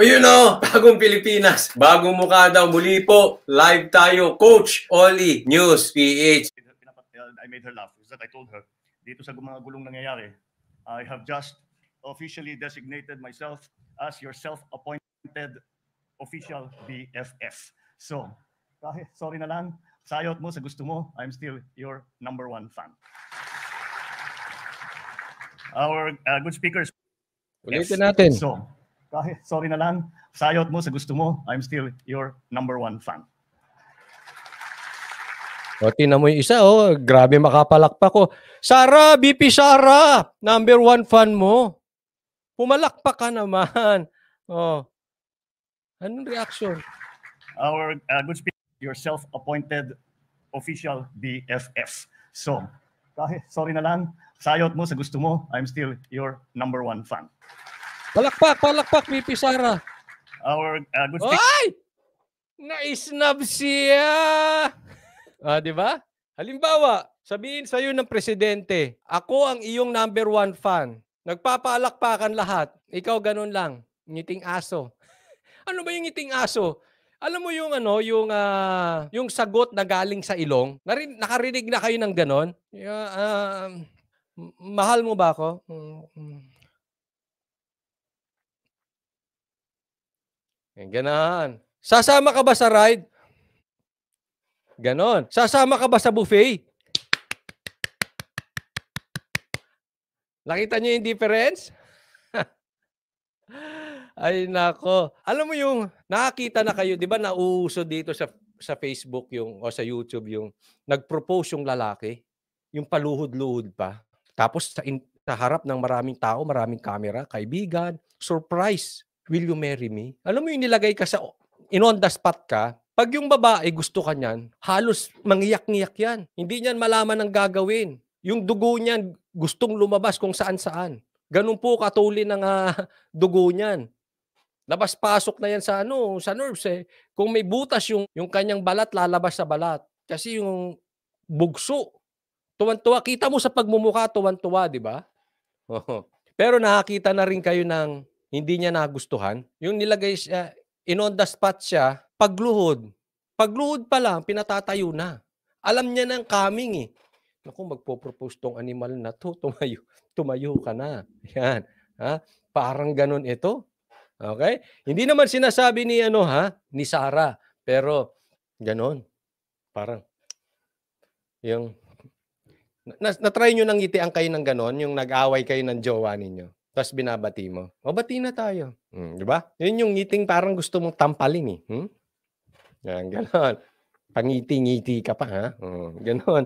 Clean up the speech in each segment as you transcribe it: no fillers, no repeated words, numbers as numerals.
Ayun o, bagong Pilipinas, bagong mukha daw. Muli po, live tayo, Coach Oli, News PH. I made her laugh is that I told her, dito sa mga gulong nangyayari, I have just officially designated myself as your self-appointed official BFF. So, kahit sorry na lang, sayot mo sa gusto mo, I'm still your #1 fan. Our good speakers. Ulitin natin. So, kahit sorry na lang, sayot mo sa gusto mo, I'm still your #1 fan. O, tinan mo yung isa, oh. Grabe makapalakpak ko. Sara, BP Sara, #1 fan mo. Pumalakpak ka naman. Oh. Anong reaction? Our good speaker, your self-appointed official BFF. So, kahit sorry na lang, sayot mo sa gusto mo, I'm still your #1 fan. Palakpak, BP Sara. Our good speaker. Ay! Na-snub siya! Di ba? Halimbawa, sabihin sa'yo ng presidente, ako ang iyong #1 fan. Nagpapalakpakan lahat. Ikaw ganun lang. Ngiting aso. Ano ba yung ngiting aso? Alam mo yung yung sagot na galing sa ilong? Nakarinig na kayo ng ganon? Mahal mo ba ako? Ganon. Sasama ka ba sa ride? Ganon. Sasama ka ba sa buffet? Nakita niyo yung difference? Ay nako. Alam mo yung nakakita na kayo, 'di ba, nauuso dito sa Facebook o sa YouTube yung nag-propose yung lalaki, yung paluhod-luhod pa. Tapos sa harap ng maraming tao, maraming camera, kaibigan, surprise, will you marry me? Alam mo yung nilagay ka on the spot ka. Pag yung babae gusto ka niyan, halos mangiyak-ngiyak yan. Hindi niyan malaman ang gagawin. Yung dugo niyan gustong lumabas kung saan-saan. Ganun po katuli ng dugo niyan. Labas-pasok na yan sa nerves eh. Kung may butas yung kanyang balat, lalabas sa balat. Kasi yung bugso, tuwan-tuwa. Kita mo sa pagmumukha, tuwan-tuwa, di ba? Pero nakakita na rin kayo ng hindi niya nagustuhan. Yung nilagay siya, on the spot siya, pagluhod. Pagluhod pa lang, pinatatayo na. Alam niya ng coming eh. Naku, magpo-propose tong animal na to, tumayo ka na. Yan. Ha? Parang ganun ito. Okay? Hindi naman sinasabi ni ni Sara, pero ganun. Parang yung na-try nyo nang ngitian kayo ng ganon, yung nag-away kayo ng jowa ninyo. Tapos binabati mo. O, bati na tayo. Di ba? Yun yung ngiting parang gusto mong tampalin eh. Yan, ganon. Pangiti-ngiti ka pa, ha? Ganon.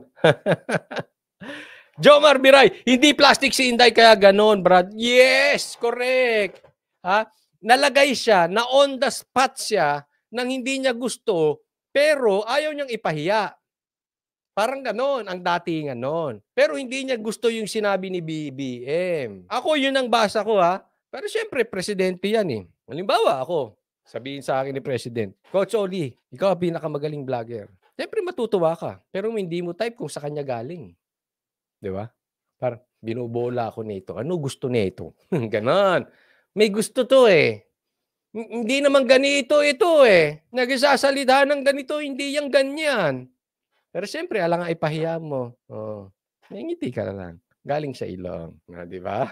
Jomar Biray, hindi plastic si Inday kaya ganon, Brad. Yes, correct. Ha? Nalagay siya, na on the spot siya, nang hindi niya gusto, pero ayaw niyang ipahiya. Parang ganon, ang datingan nun. Pero hindi niya gusto yung sinabi ni BBM. Ako, yun ang basa ko, ha? Pero syempre, presidente yan eh. Halimbawa, ako, sabihin sa akin ni President, Coach Oli, ikaw ang pinakamagaling vlogger. Siyempre matutuwa ka, pero hindi mo type kung sa kanya galing. Di ba? Parang binubola ako nito. Ano gusto nito? Ganon. May gusto to eh. Hindi naman ganito ito eh. Nagsasalita ng ganito, hindi yung ganyan. Pero siyempre, alang nga ipahiya mo. Oh, ngiti ka na lang. Galing sa ilong. Di ba?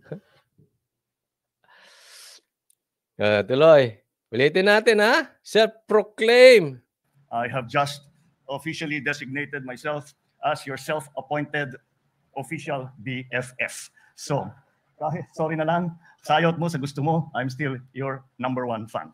Tuloy. Ulitin natin, ha? Self-proclaim. I have just officially designated myself as your self-appointed official BFF. So, kahit sorry na lang, sayot mo sa gusto mo, I'm still your #1 fan.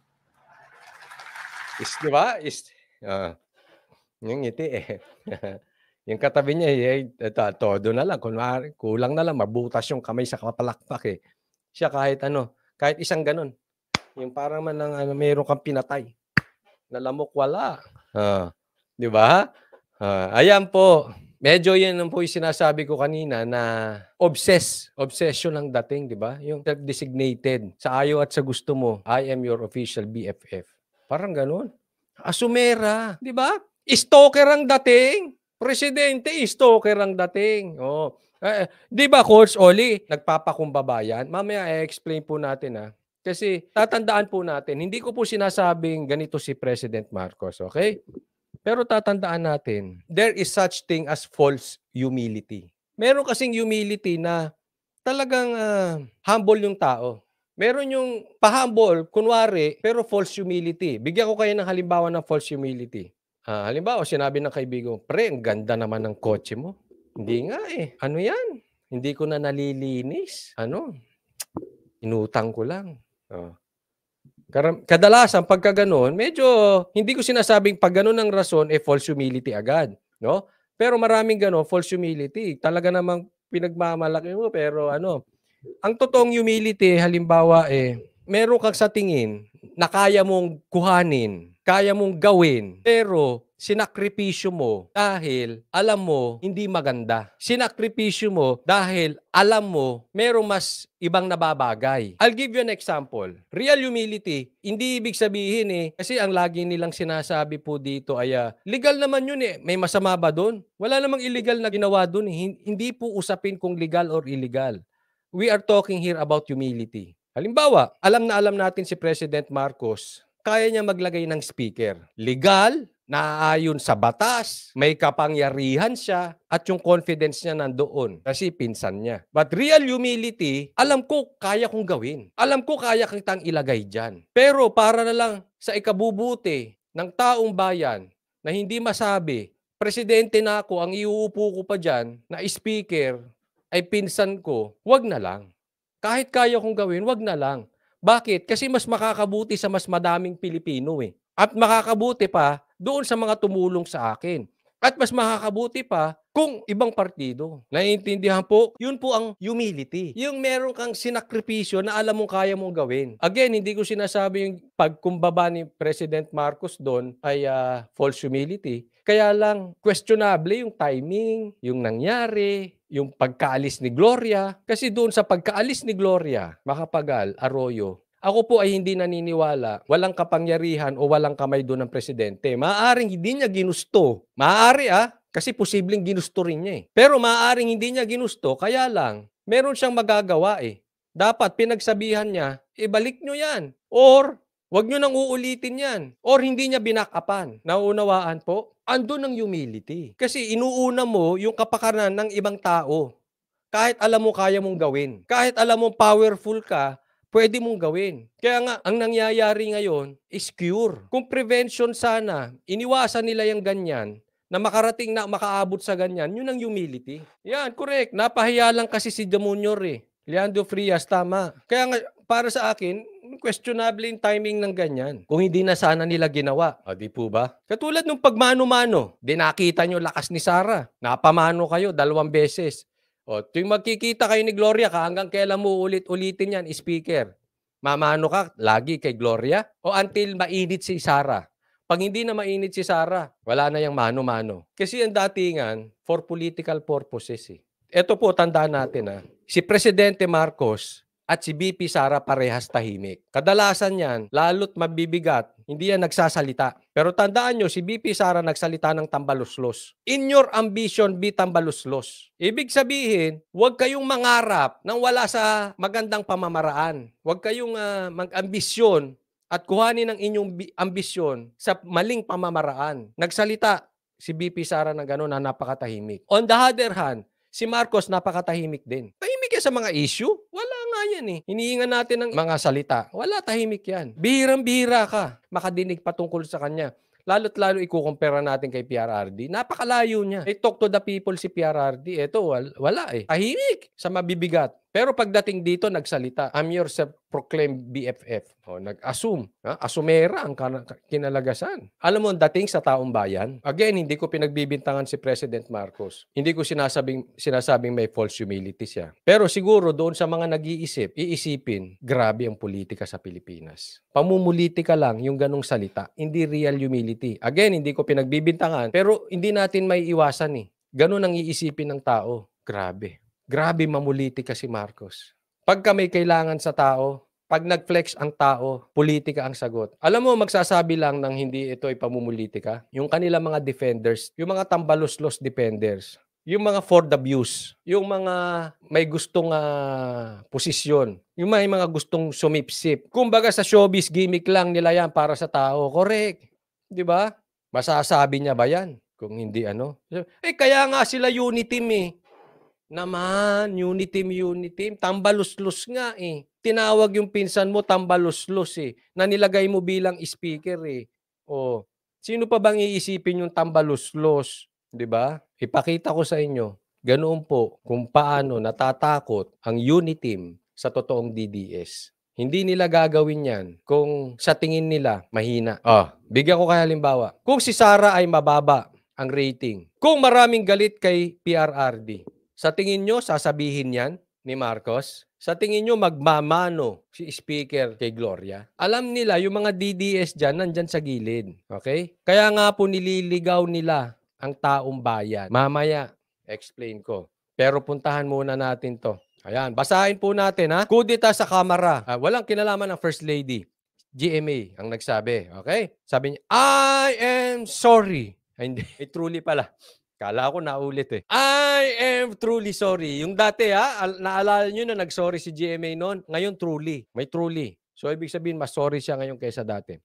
Di ba? Yung ngiti eh. Yung katabi niya, todo na lang. Kunwari, kulang na lang, mabutas yung kamay sa kapalakpak eh. Siya kahit isang ganun. Yung parang man mayroon kang pinatay. Nalamok wala. Di ba? Ayan po. Medyo yan po yung sinasabi ko kanina na obsession ang dating, di ba? Yung self-designated. Sa ayaw at sa gusto mo, I am your official BFF. Parang ganun. Asumera. Di ba? Stalker ang dating. Presidente, stalker ang dating. Oh. Di ba, Coach Oli? Nagpapakumbaba yan. Mamaya i-explain po natin Kasi tatandaan po natin, hindi ko po sinasabing ganito si President Marcos, okay? Pero tatandaan natin, there is such thing as false humility. Meron kasing humility na talagang humble yung tao. Meron yung pa-humble, kunwari, pero false humility. Bigyan ko kayo ng halimbawa ng false humility. Halimbawa, sinabi ng kaibigan, pre, ang ganda naman ng kotse mo. Hindi nga eh. Ano yan? Hindi ko na nalilinis. Inutang ko lang. Kadalasan, pagka ganun, medyo, hindi ko sinasabing pag ganun ang rason, false humility agad. No? Pero maraming ganun, false humility. Talaga namang pinagmamalaki mo, pero ang totoong humility, halimbawa meron kang sa tingin na kaya mong kuhanin, kaya mong gawin, pero sinakripisyo mo dahil alam mo hindi maganda. Sinakripisyo mo dahil alam mo merong mas ibang nababagay. I'll give you an example. Real humility, hindi ibig sabihin kasi ang lagi nilang sinasabi po dito ay legal naman yun May masama ba doon? Wala namang illegal na ginawa doon Hindi po usapin kung legal or illegal. We are talking here about humility. Halimbawa, alam natin si President Marcos, kaya niya maglagay ng speaker. Legal, naaayon sa batas, may kapangyarihan siya, at yung confidence niya nandoon kasi pinsan niya. But real humility, alam ko kaya kong gawin. Alam ko kaya kitang ilagay dyan. Pero para na lang sa ikabubuti ng taong bayan na hindi masabi, presidente na ako, ang iuupo ko pa dyan na speaker ay pinsan ko, wag na lang. Kahit kaya kong gawin, wag na lang. Bakit? Kasi mas makakabuti sa mas madaming Pilipino At makakabuti pa doon sa mga tumulong sa akin. At mas makakabuti pa kung ibang partido. Naiintindihan po? Yun po ang humility. Yung meron kang sinakripisyo na alam mong kaya mong gawin. Again, hindi ko sinasabi yung pagkumbaba ni President Marcos doon ay false humility. Kaya lang, questionable yung timing, yung nangyari, yung pagkaalis ni Gloria. Kasi doon sa pagkaalis ni Gloria, Macapagal, Arroyo, ako po ay hindi naniniwala, walang kapangyarihan o walang kamay doon ng presidente. Maaaring hindi niya ginusto. Maaari kasi posibleng ginusto rin niya Pero maaaring hindi niya ginusto, kaya lang, meron siyang magagawa Dapat pinagsabihan niya, balik nyo yan. Or, wag nyo nang uulitin yan. Or hindi niya binakapan. Nauunawaan po? Andun ang humility. Kasi inuuna mo yung kapakanan ng ibang tao. Kahit alam mo kaya mong gawin. Kahit alam mo powerful ka, pwede mong gawin. Kaya nga, ang nangyayari ngayon is cure. Kung prevention sana, iniwasan nila yung ganyan, na makarating na makaabot sa ganyan, yun ang humility. Yan, correct. Napahiya lang kasi si Jamunyor Leandro Frias, tama. Kaya nga, para sa akin, questionable yung timing ng ganyan. Kung hindi na sana nila ginawa. Di po ba? Katulad nung pagmano-mano, nakita nyo lakas ni Sara. Napamano kayo 2 beses. Tuwing magkikita kayo ni Gloria, hanggang kailan mo ulit-ulitin yan, speaker? Mamano ka lagi kay Gloria? O until mainit si Sara? Pag hindi na mainit si Sara, wala na yung mano-mano. Kasi ang datingan, for political purposes Ito po, tandaan natin si Presidente Marcos at si BP Sara parehas tahimik. Kadalasan yan, lalo't mabibigat, hindi yan nagsasalita. Pero tandaan nyo, si BP Sara nagsalita ng tambaluslos. In your ambition, be tambaluslos. Ibig sabihin, huwag kayong mangarap nang wala sa magandang pamamaraan. Huwag kayong mag-ambisyon at kuhanin ang inyong ambisyon sa maling pamamaraan. Nagsalita si BP Sara ng gano'n na napakatahimik. On the other hand, si Marcos napakatahimik din. Tahimik yan sa mga issue? Wala nga yan Hinihingan natin ng mga salita. Wala, tahimik yan. Bihirang-bihira ka makadinig patungkol sa kanya. Lalo't lalo ikukumpara natin kay PRRD. Napakalayo niya. Talk to the people si PRRD. Ito, wala Tahimik sa mabibigat. Pero pagdating dito, nagsalita. I'm your self-proclaimed BFF. Nag-assume. Asumera ang kinalagasan. Alam mo, dating sa taong bayan, again, hindi ko pinagbibintangan si President Marcos. Hindi ko sinasabing may false humility siya. Pero siguro doon sa mga nag-iisip, iisipin, grabe ang politika sa Pilipinas. Pamumulitika lang yung ganong salita. Hindi real humility. Again, hindi ko pinagbibintangan. Pero hindi natin may iwasan Ganon ang iisipin ng tao. Grabe mamulitika si Marcos. Pagka may kailangan sa tao, pag nag-flex ang tao, politika ang sagot. Alam mo, magsasabi lang ng hindi ito ay pamumulitika. Yung kanilang mga defenders, yung mga tambaluslos defenders, yung mga for the views, yung mga may gustong posisyon, yung may mga gustong sumipsip. Kumbaga sa showbiz, gimmick lang nila yan para sa tao. Correct. Di ba? Masasabi niya ba yan? Kung hindi kaya nga sila Uniteam eh. Naman, Uniteam. Tambaluslos nga eh. Tinawag yung pinsan mo, tambaluslos eh. Na nilagay mo bilang speaker eh. O, sino pa bang iisipin yung tambaluslos? Diba? Ipakita ko sa inyo, ganoon po kung paano natatakot ang Uniteam sa totoong DDS. Hindi nila gagawin yan kung sa tingin nila mahina. Bigyan ko kaya halimbawa. Kung si Sara ay mababa ang rating, kung maraming galit kay PRRD, sa tingin nyo, sasabihin yan ni Marcos? Sa tingin nyo, magmamano si Speaker kay Gloria? Alam nila, yung mga DDS dyan, nandyan sa gilid. Okay? Kaya nga po nililigaw nila ang taong bayan. Mamaya, explain ko. Pero puntahan muna natin to. Ayan, basahin po natin ha. Kudeta sa Kamara. Walang kinalaman ng First Lady. GMA ang nagsabi. Okay? Sabi niya, I am sorry. Ay, hindi. Truly pala. Kala ko naulit eh. I am truly sorry. Yung dati naalala nyo na nag-sorry si GMA noon. Ngayon truly. May truly. So ibig sabihin mas sorry siya ngayon kaysa dati.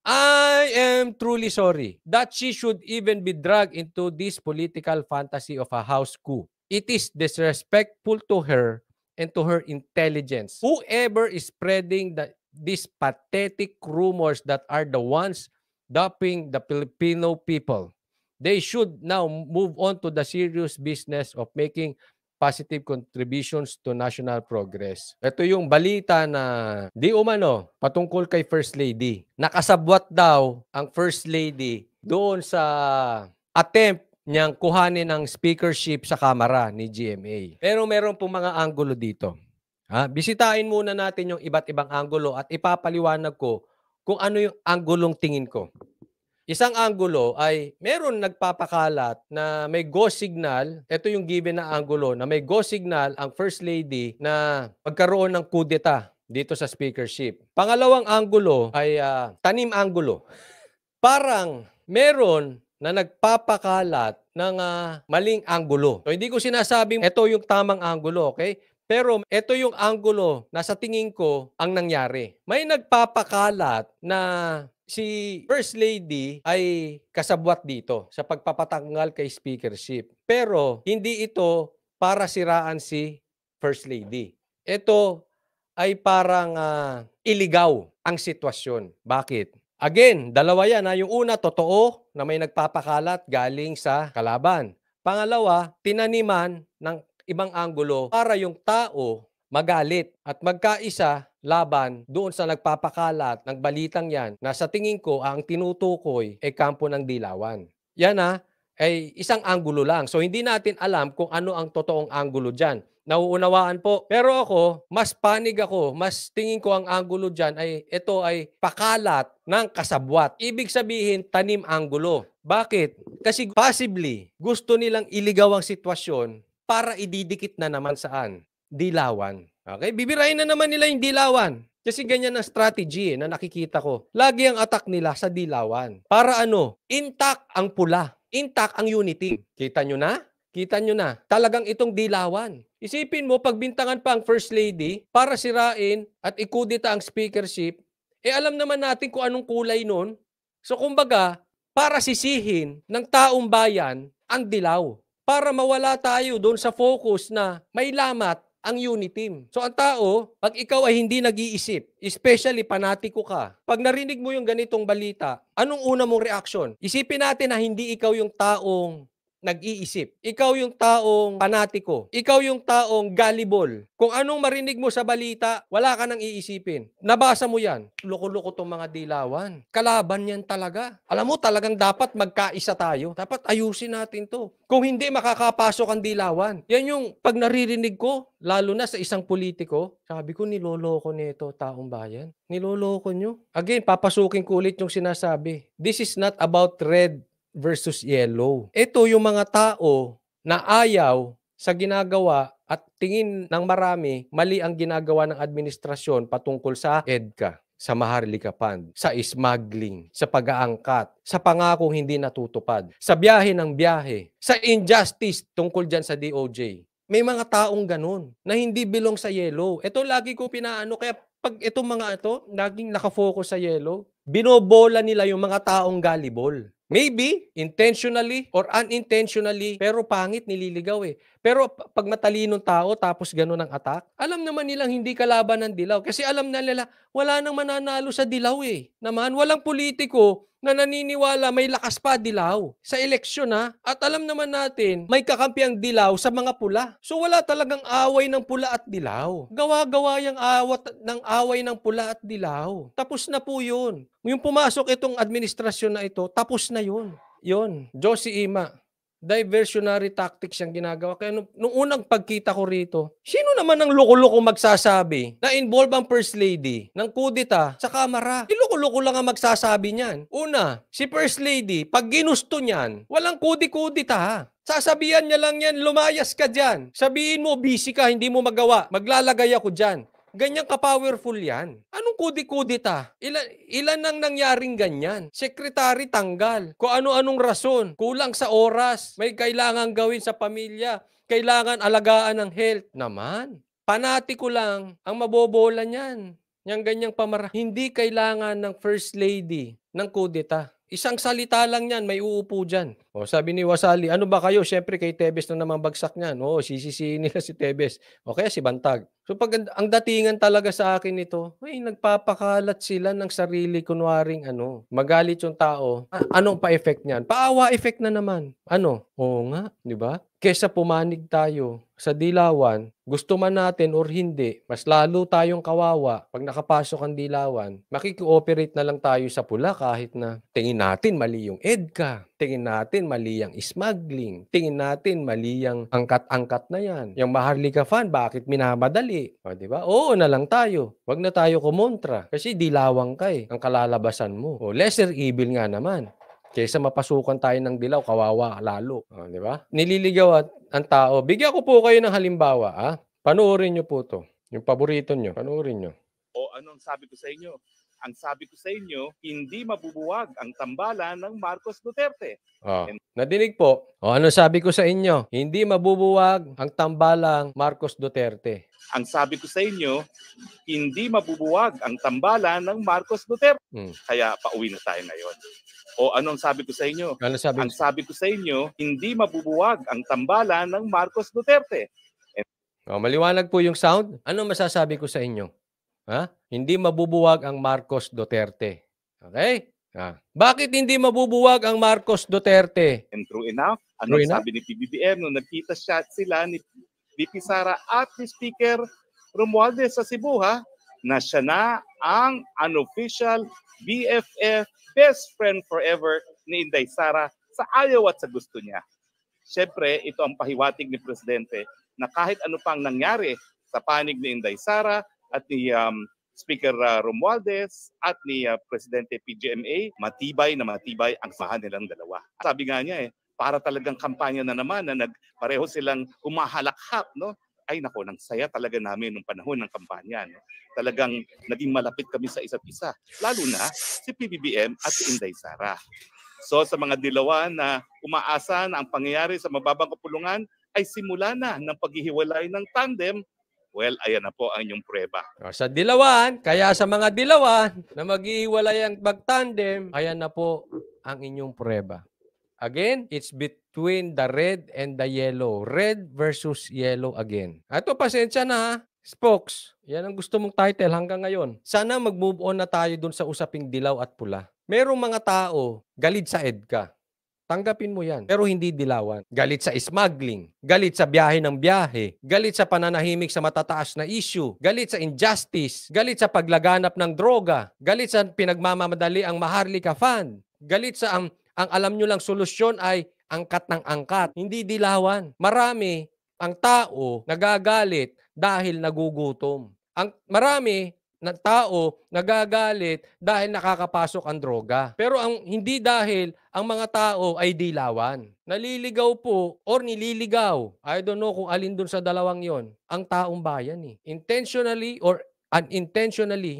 I am truly sorry that she should even be dragged into this political fantasy of a house coup. It is disrespectful to her and to her intelligence. Whoever is spreading these pathetic rumors that are the ones duping the Filipino people, they should now move on to the serious business of making positive contributions to national progress. Ito yung balita na di umano patungkol kay First Lady. Nakasabwat daw ang First Lady doon sa attempt niyang kuhanin ng speakership sa Kamara ni GMA. Pero meron pong mga anggulo dito. Bisitahin muna natin yung iba't ibang anggulo at ipapaliwanag ko kung ano yung anggulong tingin ko. Isang anggulo ay meron nagpapakalat na may go signal, ito yung given na anggulo, na may go signal ang First Lady na magkaroon ng kudeta dito sa speakership. Pangalawang anggulo ay tanim anggulo. Parang meron na nagpapakalat ng maling anggulo. So hindi ko sinasabing ito yung tamang anggulo, okay? Pero ito yung anggulo na sa tingin ko ang nangyari. May nagpapakalat na si First Lady ay kasabwat dito sa pagpapatanggal kay speakership. Pero hindi ito para siraan si First Lady. Ito ay parang iligaw ang sitwasyon. Bakit? Again, dalawa yan. Yung una, totoo na may nagpapakalat galing sa kalaban. Pangalawa, tinaniman ng ibang anggulo para yung tao magalit at magkaisa laban doon sa nagpapakalat ng balitang yan na sa tingin ko ang tinutukoy ay kampo ng Dilawan. Yan ay isang anggulo lang. So hindi natin alam kung ano ang totoong anggulo dyan. Nauunawaan po. Pero ako, mas panig ako, mas tingin ko ang anggulo dyan ay ito ay pakalat ng kasabwat. Ibig sabihin, tanim anggulo. Bakit? Kasi possibly gusto nilang iligaw ang sitwasyon para ididikit na naman saan? Dilawan. Okay? Bibirahin na naman nila yung Dilawan. Kasi ganyan ang strategy na nakikita ko. Lagi ang attack nila sa Dilawan. Para intact ang pula. Intact ang unity. Kita nyo na? Kita nyo na. Talagang itong Dilawan. Isipin mo, pagbintangan pa ang First Lady para sirain at ikudita ang speakership, alam naman natin kung anong kulay nun. So kumbaga, para sisihin ng taong bayan ang dilaw. Para mawala tayo doon sa focus na may lamat ang Uniteam. So ang tao, pag ikaw ay hindi nag-iisip, especially panatiko ka, pag narinig mo yung ganitong balita, anong una mong reaksyon? Isipin natin na hindi ikaw yung taong nag-iisip. Ikaw yung taong panatiko. Ikaw yung taong gullible. Kung anong marinig mo sa balita, wala ka nang iisipin. Nabasa mo yan. Loko-loko tong mga Dilawan. Kalaban yan talaga. Alam mo, talagang dapat magkaisa tayo. Dapat ayusin natin to. Kung hindi, makakapasok ang Dilawan. Yan yung pag naririnig ko, lalo na sa isang politiko, sabi ko, niloloko nito taong bayan. Niloloko nyo. Again, papasukin ko ulit yung sinasabi. This is not about red versus yellow. Ito yung mga tao na ayaw sa ginagawa at tingin ng marami, mali ang ginagawa ng administrasyon patungkol sa EDCA. sa Maharlika Fund, sa smuggling, sa pag-aangkat, sa pangakong hindi natutupad, sa biyahe ng biyahe, sa injustice tungkol dyan sa DOJ. May mga taong ganun na hindi belong sa yellow. Ito lagi ko pinaano, kaya pag itong mga ito, laging nakafocus sa yellow, binobola nila yung mga taong gullible. Maybe, intentionally or unintentionally, pero pangit, nililigaw eh. Pero pag matalinong tao tapos gano'n ang attack, alam naman nilang hindi kalaban ng dilaw. Kasi alam na nila, wala nang mananalo sa dilaw eh. Naman, walang politiko na naniniwala may lakas pa dilaw sa eleksyon ha. At alam naman natin, may kakampi ang dilaw sa mga pula. So wala talagang away ng pula at dilaw. Gawa-gawa yung away ng pula at dilaw. Tapos na po yun. Yung pumasok itong administrasyon na ito, tapos na yun. Yun, Josie Ima. Diversionary tactics yung ginagawa. Kaya nung unang pagkita ko rito, sino naman ang loko-loko magsasabi na involve ang First Lady ng kudeta sa Kamara? Loko-loko lang ang magsasabi niyan. Una, si First Lady, pag ginusto niyan, walang kudi-kudita. Sasabihan niya lang yan, lumayas ka dyan. Sabihin mo, busy ka, hindi mo magawa. Maglalagay ako dyan. Ganyan ka-powerful yan. Anong kudi-kudita? Ilan ang nangyaring ganyan? Sekretary tanggal. Kung ano-anong rason. Kulang sa oras. May kailangan gawin sa pamilya. Kailangan alagaan ng health. Naman. Panatiko lang ang mabobola niyan. Yang ganyang pamara. Hindi kailangan ng First Lady ng kudeta. Isang salita lang yan, may uupo dyan. O, sabi ni Wasali, ano ba kayo? Siyempre kay Tebes na naman bagsak niyan. O, sisisiin nila si Tebes. O kaya si Bantag. So pag ang datingan talaga sa akin ito, ay nagpapakalat sila ng sarili kunwaring magalit yung tao. Anong pa-effect niyan? Paawa effect na naman. Ano? Oo nga, di ba? Kesa pumanig tayo sa dilawan, gusto man natin or hindi, mas lalo tayong kawawa. Pag nakapasok ang dilawan, makiki-operate na lang tayo sa pula kahit na tingin natin mali yung EDCA. Tingin natin mali ang smuggling. Tingin natin mali ang angkat-angkat na yan. Yung Maharlika Fund, bakit minamadali? O, di ba? Oo na lang tayo. Wag na tayo kumontra. Kasi dilawang ka eh, ang kalalabasan mo. O, lesser evil nga naman. Kaysa mapasukan tayo ng dilaw, kawawa lalo. O, di ba? Nililigaw ang tao. Bigyan ko po kayo ng halimbawa. Ha? Panoorin nyo po to. Yung paborito nyo. Panoorin nyo. O anong sabi ko sa inyo? Ang sabi ko sa inyo, hindi mabubuwag ang tambalan ng Marcos Duterte. Nadinig po. O ano sabi ko sa inyo? Hindi mabubuwag ang tambalang Marcos Duterte. Ang sabi ko sa inyo, hindi mabubuwag ang tambalan ng Marcos Duterte. Kaya pauwi na tayo ngayon. O anong sabi ko sa inyo? Ano sabi? Ang sabi ko sa inyo, hindi mabubuwag ang tambalan ng Marcos Duterte. Maliwanag po yung sound. Ano masasabi ko sa inyo? Ha? Hindi mabubuwag ang Marcos Duterte. Okay? Bakit hindi mabubuwag ang Marcos Duterte? And true enough, sabi ni PBBM nung nagkita sila ni VP Sara at ni Speaker Romualdez sa Cebu na siya na ang unofficial BFF, best friend forever ni Inday Sara sa ayaw at sa gusto niya. Siyempre, ito ang pahiwatig ni Presidente na kahit ano pang nangyari sa panig ni Inday Sara at ni Speaker Romualdez at ni Presidente PGMA, matibay ang samahan nilang dalawa. Sabi nga niya para talagang kampanya na naman na pareho silang humahalakhak, no? Ay nako, nang saya talaga namin nung panahon ng kampanya. No? Talagang naging malapit kami sa isa't isa. Lalo na si PBBM at si Inday Sara. So sa mga dilawan na umaasa na ang pangyayari sa mababang kapulungan ay simula na ng paghihiwalay ng tandem, well, ayan na po ang inyong prueba. Sa dilawan, kaya sa mga dilawan na maghihiwalay ang magtandem, ayan na po ang inyong prueba. Again, it's between the red and the yellow. Red versus yellow again. Ito, pasensya na Spokes, yan ang gusto mong title hanggang ngayon. Sana mag-move on na tayo dun sa usaping dilaw at pula. Merong mga tao, galit sa EDCA. Tanggapin mo yan. Pero hindi dilawan. Galit sa smuggling. Galit sa biyahe ng biyahe. Galit sa pananahimik sa matataas na issue. Galit sa injustice. Galit sa paglaganap ng droga. Galit sa pinagmamamadali ang Maharlika Fund. Galit sa ang alam nyo lang solusyon ay angkat ng angkat. Hindi dilawan. Marami ang tao nagagalit dahil nagugutom. Marami ng tao nagagalit dahil nakakapasok ang droga. Pero hindi dahil ang mga tao ay dilawan. Naliligaw po or nililigaw. I don't know kung alin dun sa dalawang yon. Ang taong bayan Intentionally or unintentionally,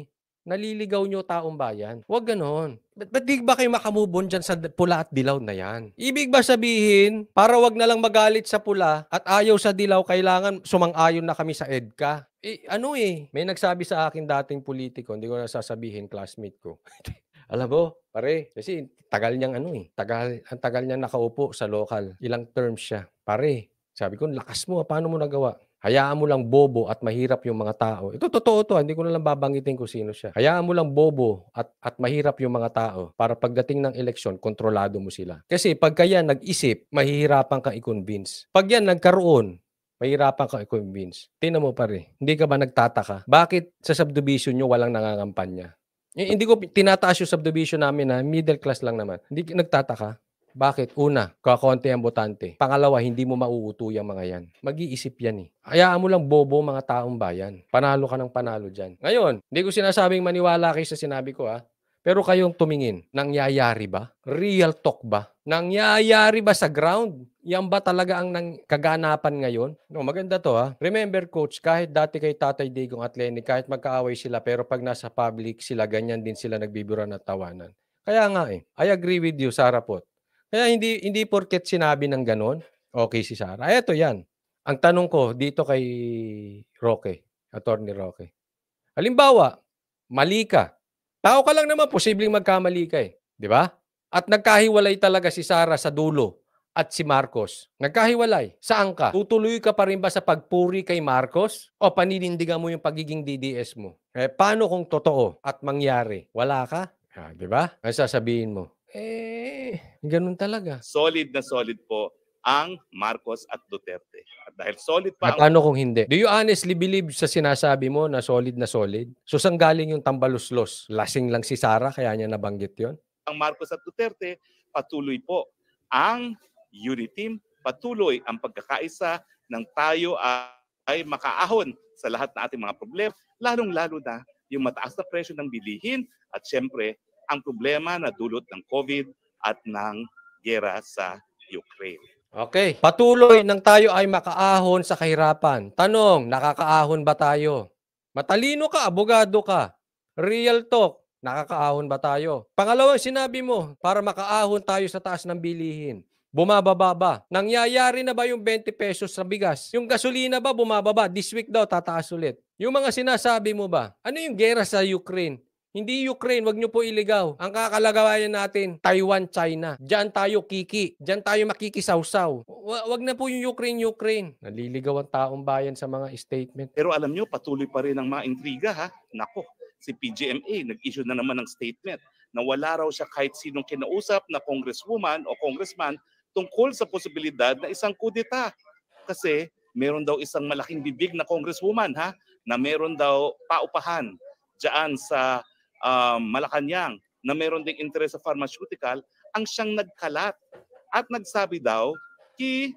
Naliligaw nyo taong bayan. Huwag ganon. Ba't di ba kayo makamubon dyan sa pula at dilaw na yan? Ibig ba sabihin, para wag na lang magalit sa pula at ayaw sa dilaw, kailangan sumang-ayon na kami sa EDCA? May nagsabi sa akin dating politiko, hindi ko na sasabihin, classmate ko. Alam mo, pare, kasi tagal niyang ang tagal niyang nakaupo sa local. Ilang terms siya. Pare, sabi ko, lakas mo, paano mo nagawa? Hayaan mo lang bobo at mahirap yung mga tao. Ito totoo to, hindi ko na lang babanggitin kung sino siya. Hayaan mo lang bobo at mahirap yung mga tao para pagdating ng eleksyon, kontrolado mo sila. Kasi pagka yan nag-isip, mahihirapan kang i-convince. Pag yan nagkaroon, mahirapan kang i-convince. Tingnan mo pare, hindi ka ba nagtataka? Bakit sa subdivision nyo walang nangangampanya? Hindi ko tinataas yung subdivision namin na middle class lang naman. Hindi nagtataka. Bakit? Una, kakaunti ang botante. Pangalawa, hindi mo mauuto yung mga yan. Mag-iisip yan eh. Hayaan mo lang bobo mga taong bayan. Panalo ka ng panalo dyan. Ngayon, hindi ko sinasabing maniwala kayo sa sinabi ko ha. Pero kayong tumingin, nangyayari ba? Real talk ba? Nangyayari ba sa ground? Yan ba talaga ang kaganapan ngayon? No, maganda to ha. Remember coach, kahit dati kay Tatay Digong at Lenny, kahit magkaaway sila, pero pag nasa public sila, ganyan din sila nagbiburan at tawanan. Kaya nga I agree with you, Sarah Pot. Kaya hindi porket sinabi ng ganon, okay si Sarah. Eto yan. Ang tanong ko dito kay Roque, Attorney Roque. Halimbawa, mali ka. Tao ka lang naman, posibleng magkamali ka eh. Di ba? At nagkahiwalay talaga si Sarah sa dulo at si Marcos. Nagkahiwalay. Saan ka? Tutuloy ka pa rin ba sa pagpuri kay Marcos? O paninindigan mo yung pagiging DDS mo? Paano kung totoo at mangyari? Wala ka? Di ba? Ang sasabihin mo? Ganun talaga. Solid na solid po ang Marcos at Duterte. At dahil solid pa At ano kung hindi? Do you honestly believe sa sinasabi mo na solid na solid? So saan galing yung tambaluslos? Lasing lang si Sarah kaya niya nabanggit yon? ang Marcos at Duterte, patuloy po ang unity team, patuloy ang pagkakaisa ng tayo ay makaahon sa lahat ng ating mga problema, lalong-lalo na yung mataas na presyo ng bilihin at syempre ang problema na dulot ng COVID at ng giyera sa Ukraine. Okay. Patuloy nang tayo ay makaahon sa kahirapan. Tanong, nakakaahon ba tayo? Matalino ka, abogado ka. Real talk, nakakaahon ba tayo? Pangalawang sinabi mo, para makaahon tayo sa taas ng bilihin. Bumababa ba? Nangyayari na ba yung 20 pesos sa bigas? Yung gasolina ba bumababa? This week daw tataas ulit. Yung mga sinasabi mo ba? Ano yung giyera sa Ukraine? Hindi Ukraine, wag nyo po iligaw. Ang kakalagawayan natin, Taiwan, China. Diyan tayo kiki. Diyan tayo makikisawsaw. Wag na po yung Ukraine. Naliligaw ang taong bayan sa mga statement. Pero alam nyo, patuloy pa rin ang mga intriga ha. Nako, si PGMA nag-issue na naman ng statement na wala raw siya kahit sinong kinausap na congresswoman o congressman tungkol sa posibilidad na isang kudeta. Kasi meron daw isang malaking bibig na congresswoman ha, na meron daw paupahan diyan sa Malacanang na meron ding interest sa pharmaceutical ang siyang nagkalat at nagsabi daw kay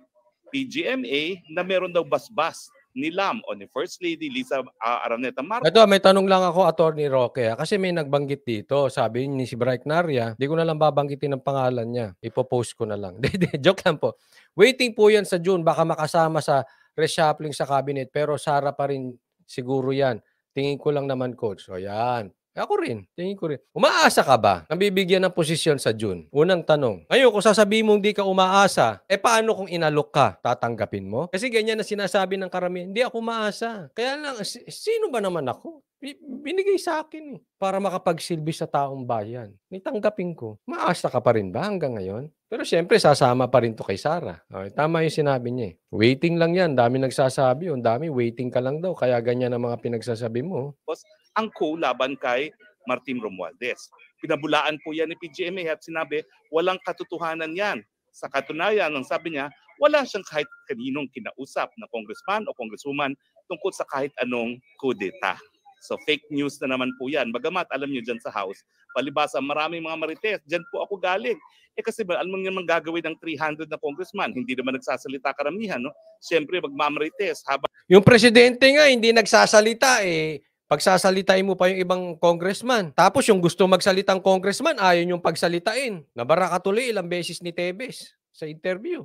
PGMA na meron daw basbas ni Lam o ni First Lady Liza Araneta Marcos. Ito, may tanong lang ako, Attorney Roque, kasi may nagbanggit dito. Sabi ni si Bright Naria, di ko na lang babanggitin ang pangalan niya. Ipopost ko na lang. Joke lang po. Waiting po yan sa June. Baka makasama sa reshuffling sa cabinet. Pero Sara pa rin siguro yan. Tingin ko lang naman, Coach. O yan. Ako rin. Tingin ko rin. Umaasa ka ba na bibigyan ng posisyon sa June? Unang tanong. Ngayon, kung sasabihin mong hindi ka umaasa, paano kung inalok ka? Tatanggapin mo? Kasi ganyan na sinasabi ng karamihan, hindi ako umaasa. Kaya lang, sino ba naman ako? Binigay sa akin para makapagsilbi sa taong bayan. Nitanggapin ko. Maasa ka pa rin ba hanggang ngayon? Pero siyempre, sasama pa rin to kay Sarah. Okay, tama yung sinabi niya. Waiting lang yan. Dami nagsasabi. Ang dami, waiting ka lang daw. Kaya ganyan ang mga pinagsasabi mo. Ang laban kay Martin Romualdez. Pinabulaan po yan ni PGMA at sinabi, walang katotohanan yan. Sa katunayan, ang sabi niya, wala siyang kahit kaninong kinausap na congressman o congresswoman tungkol sa kahit anong kudeta. So fake news na naman po yan. Bagamat alam niyo dyan sa House, palibasa maraming mga marites, dyan po ako galing. Kasi ba, alam mo naman gagawin ng 300 na congressman, hindi naman nagsasalita karamihan. No? Siyempre, magmamarites. Yung presidente nga, hindi nagsasalita pagsasalitain mo pa yung ibang congressman. Tapos yung gusto magsalitang congressman, ayaw yung pagsalitain. Nabaraka tuloy ilang beses ni Tebes sa interview.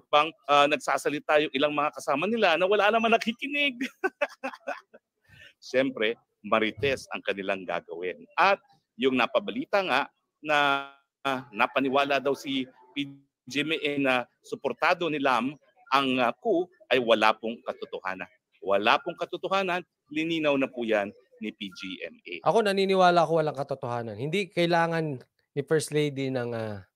Nagsasalita yung ilang mga kasama nila na wala naman nakikinig. Siyempre, marites ang kanilang gagawin. At yung napabalita nga na napaniwala daw si PGMA na suportado ni Lam ang coup ay wala pong katotohanan. Wala pong katotohanan, lininaw na po yan ni PGMA. Ako naniniwala ako walang katotohanan. Hindi kailangan ni First Lady ng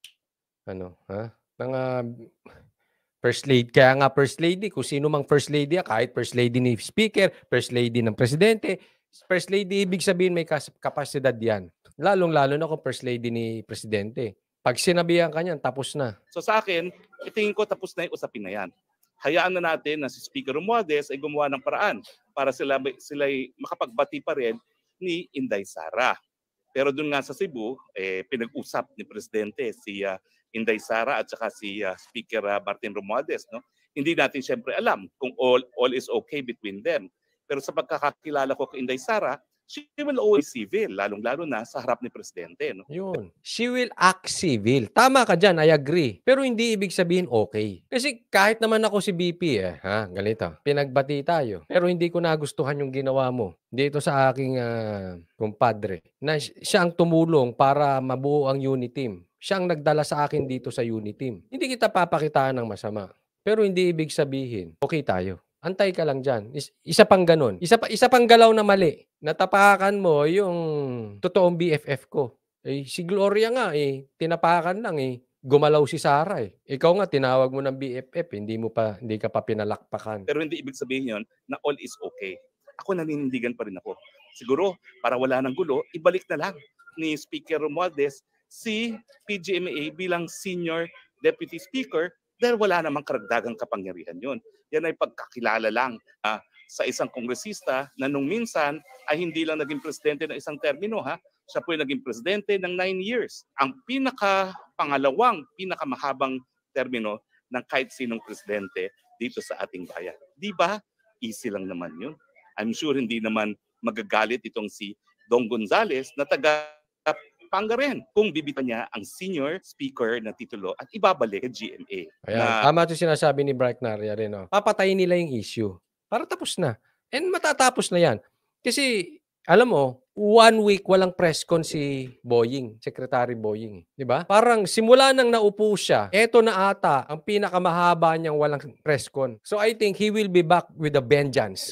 First Lady. Kaya nga First Lady, kung sino mang First Lady, kahit First Lady ni Speaker, First Lady ng Presidente, First Lady ibig sabihin may kapasidad yan. Lalong-lalo na kung First Lady ni Presidente. Pag sinabihan ka niyan, tapos na. So sa akin, itingin ko tapos na yung usapin na yan. Hayaan na natin na si Speaker Romualdez ay gumawa ng paraan para sila makapagbati pa rin ni Inday Sara. Pero doon nga sa Cebu, pinag-usap ni Presidente si Inday Sara at saka si Speaker Martin Romualdez. No? Hindi natin siyempre alam kung all is okay between them. Pero sa pagkakakilala ko kay Inday Sara, she will always civil, lalong-lalo na sa harap ni Presidente. No? Yun. She will act civil. Tama ka dyan, I agree. Pero hindi ibig sabihin okay. Kasi kahit naman ako si BP, ganito, pinagbati tayo. Pero hindi ko nagustuhan yung ginawa mo dito sa aking kumpadre. Na siya ang tumulong para mabuo ang unit team. Siya ang nagdala sa akin dito sa unit team. Hindi kita papakitaan ng masama. Pero hindi ibig sabihin, okay tayo. Antay ka lang dyan. Isa pang ganun. Isa pang galaw na mali. Natapakan mo yung totoong BFF ko. Si Gloria nga, tinapakan lang gumalaw si Sara Ikaw nga, tinawag mo ng BFF, hindi ka pa pinalakpakan. Pero hindi ibig sabihin yun na all is okay. Ako naninindigan pa rin ako. Siguro, para wala ng gulo, ibalik na lang ni Speaker Romualdez si PGMA bilang Senior Deputy Speaker dahil wala namang karagdagang kapangyarihan yun. Yan ay pagkakilala lang sa isang kongresista na nung minsan ay hindi lang naging presidente ng isang termino. Siya po ay naging presidente ng 9 years. Ang pinakapangalawang, pinakamahabang termino ng kahit sinong presidente dito sa ating bayan. Di ba? Easy lang naman yun. I'm sure hindi naman magagalit itong si Dong Gonzales na taga Pangarin kung bibita niya ang senior speaker na titulo at ibabalik kay GMA. Tama ito sinasabi ni Bright Naria rin. Papatayin nila yung issue. Para tapos na. And matatapos na yan. Kasi, alam mo, 1 week walang press con si Boying, Secretary Boying. Di ba? Parang simula nang naupo siya, eto na ata ang pinakamahaba niyang walang press con. So I think he will be back with a vengeance.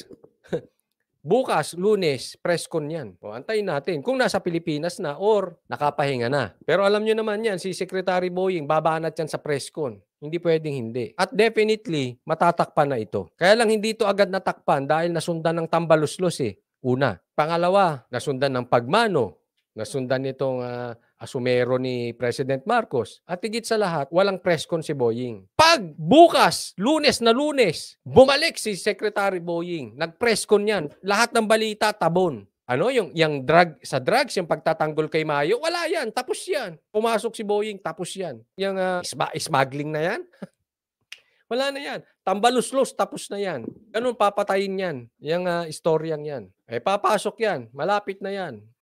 Bukas, Lunes, press con yan. Antayin natin kung nasa Pilipinas na or nakapahinga na. Pero alam nyo naman yan, si Secretary Boying, babanat yan sa press con. Hindi pwedeng hindi. At definitely, matatakpan na ito. Kaya lang hindi ito agad natakpan dahil nasundan ng tambaluslos Una. Pangalawa, nasundan ng pagmano. Nasundan nitong asumero ni President Marcos. At higit sa lahat, walang press con si Boying. Pag bukas, Lunes na Lunes, bumalik si Secretary Boying. Nag-press con yan. Lahat ng balita, tabon. Yung sa drugs, yung pagtatanggol kay Mayo, wala yan. Tapos yan. Pumasok si Boying, tapos yan. Yung smuggling na yan, wala na yan. Tambaluslos, tapos na yan. Ganun papatayin yan. Yung istoryang yan. Papasok yan. Malapit na yan.